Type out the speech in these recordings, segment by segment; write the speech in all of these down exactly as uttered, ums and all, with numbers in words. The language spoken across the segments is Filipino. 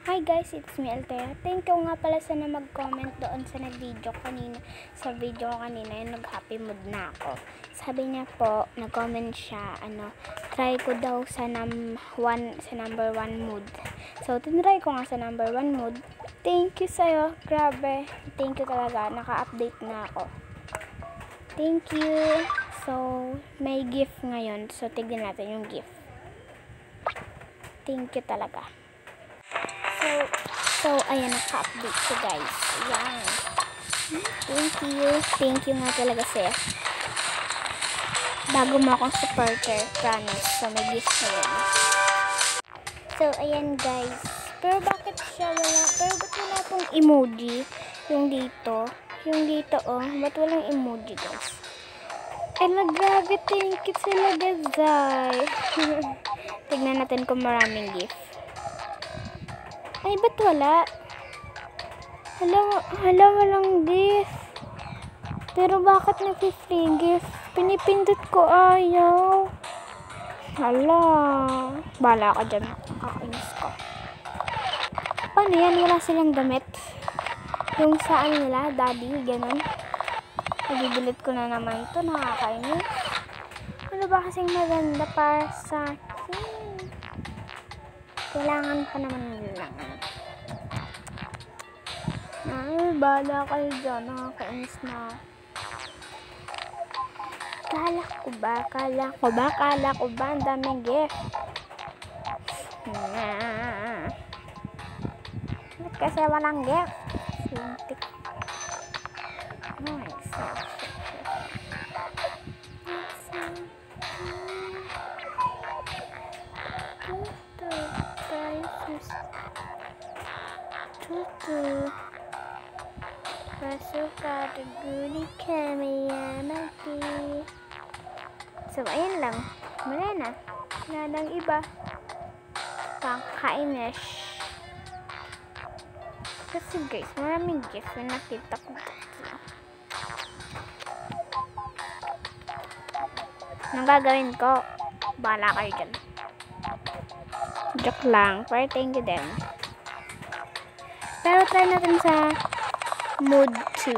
Hi guys, it's me Althea. Thank you nga pala sa na mag-comment doon sa nag-video kanina. Sa video ko kanina, yung nag-happy mood na ako. Sabi niya po, nag-comment siya, ano, try ko daw sa, num one, sa number one mood. So, tinry ko nga sa number one mood. Thank you sa'yo. Grabe. Thank you talaga. Naka-update na ako. Thank you. So, may gift ngayon. So, tignan natin yung gift. Thank you talaga. So, so ayan, naka-update siya guys. Ayan. Thank you. Thank you nga talaga sir. Bago mo akong supporter, promise. So, may gift na yun. So, ayan guys. Pero bakit siya wala? Pero ba't wala pong emoji? Yung dito. Yung dito, oh. Ba't walang emoji guys? Ay, grabe. Thank you sila guys. Tignan natin kung maraming gift. Ay, ba't wala? Hala, hala, walang gift. Pero bakit nag-free gift? Pinipindot ko, ayaw. Hala. Bala ka dyan. Kakainis ko. Paano yan? Wala silang damit. Yung saan nila, daddy, ganun. Ibibilit ko na naman to. Nakakainis. Ano ba kasing maganda para sa akin? Kailangan pa naman lang. Ay, bala kayo dyan. Nakakainis na. Kala ko ba? Kala ko ba? Kala ko ba? Ang daming gift. Kasi walang gift. Sintik. Ay, so. Tutu Pasuka the goody kamiyamaki. So, ayan lang. Wala na. Wala nang iba. Kakainis. Kasi guys, maraming gift na nakita ko. Anong gagawin ko? Bahala kayo dyan. Joke lang. Pero thank you din. Pero try natin sa mood two.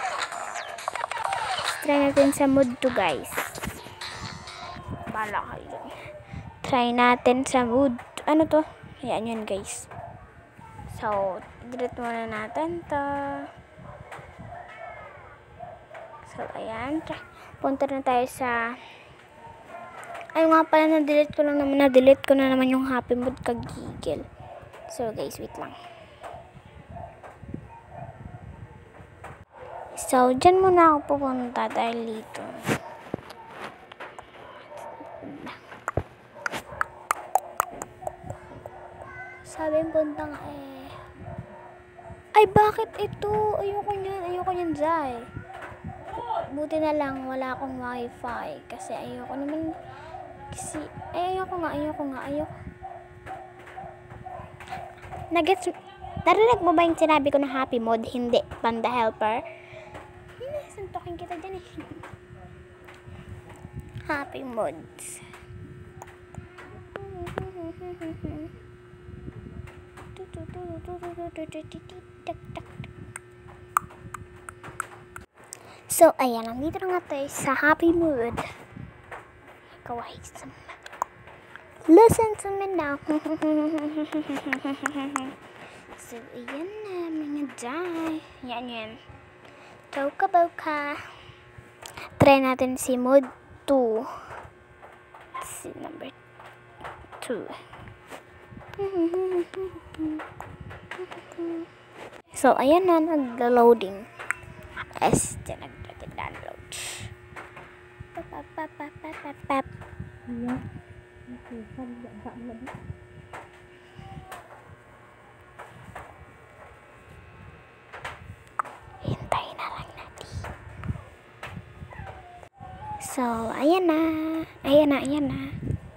Try natin sa mood two guys. Bala kayo. Try natin sa mood. Ano to? Ayan yun guys. So, delete muna natin to. So, ayan. Punta na tayo sa... Ay nga pala, na-delete ko lang naman. Na-delete ko na naman yung happy mood kagigil. So, guys, wait lang. So, dyan muna ako pupunta dahil dito. Sabi yung punta nga eh. Ay, bakit ito? Ayoko nyan. Ayoko nyan, Zay. Buti na lang wala akong wifi. Kasi ayoko naman. Kasi, ay, ayoko nga. Ayoko nga. Ayoko. Nagets, narinig mo ba yung sinabi ko na happy mode? Hindi. Panda helper. Suntokin kita dyan eh. Happy mods. So, ayan. Nandito na nga tayo sa happy mood. Kawaii sa listen to me now. So, ayan na. Mga day. Yan yan. Boka boka. Try natin si mood two. Si number two. So, ayan na, nag-loading. As, dyan nag-download. Papapapapapapap. Ayan. Hintayin na lang natin. So, ayan na. Ayan na, ayan na.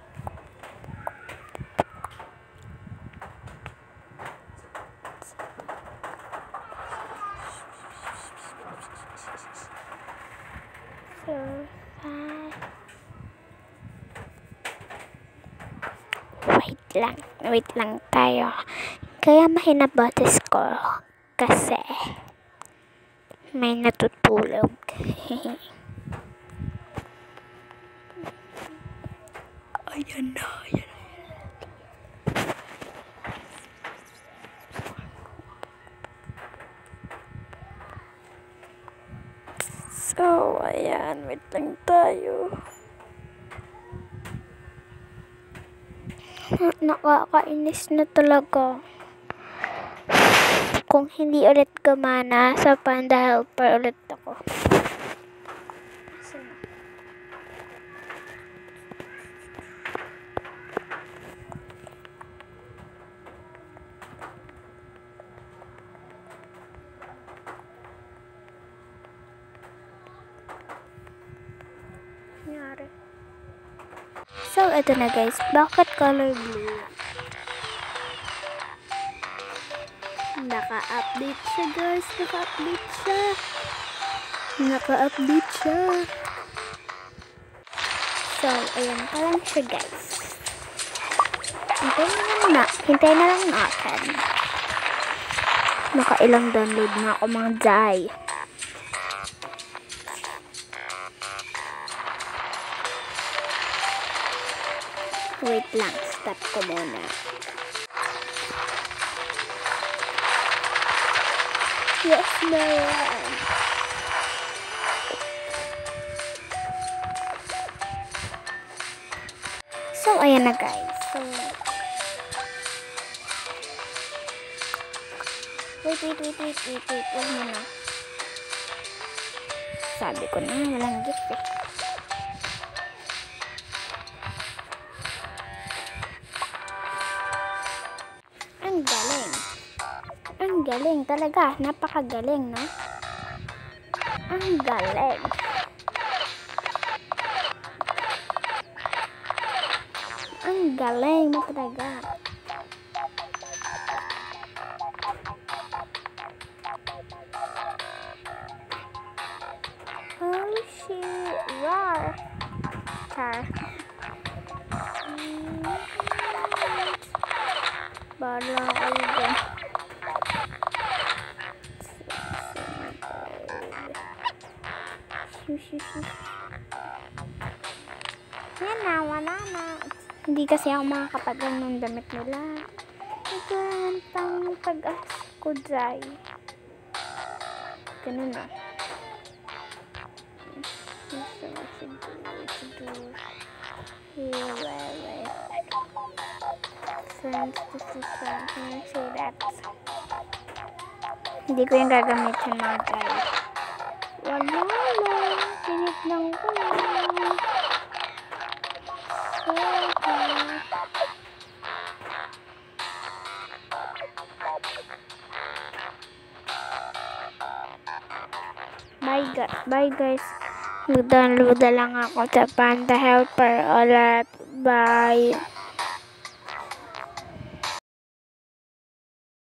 So, five. Wait lang. Wait lang tayo. Kaya mahina boses ko kasi may natutulog. Ayan na, ayan na. So, ayan, wait lang tayo. Nakakainis na talaga. Kung hindi ulit gumana, sa Panda Helper ulit ako. Nangyari. So, ito na guys. Bakit color blue? Naka-update siya guys. Naka-update siya. Naka-update siya. So, ayan pa lang siya guys. Hintay na lang na. Hintay na lang natin. Nakailang download na ako mga day. Wait lang. Stop ko muna. Yes, ma'am. So, ayan na guys. So, wait, wait, wait, wait, wait, wait. Huwag mo na. Sabi ko na, walang gift eh. Ang galing. Ang galing talaga. Napakagaling, no? Ang galing. Ang galing mo talaga. Oh shit. Rar. Tar. Bala kayo dyan. Yan na, wala na. Hindi kasi ako makakapaglan ng damit nila. Nagantang pag-as ko dry. Ganun na. Here, where, where. Friends, this is something. Say that. Hindi ko yung gagamitin mga guys. Wala lang. Tinitlang ko lang. So, bye guys. Bye guys. Mag-download na lang ako sa Panda Helper. Alright. Bye.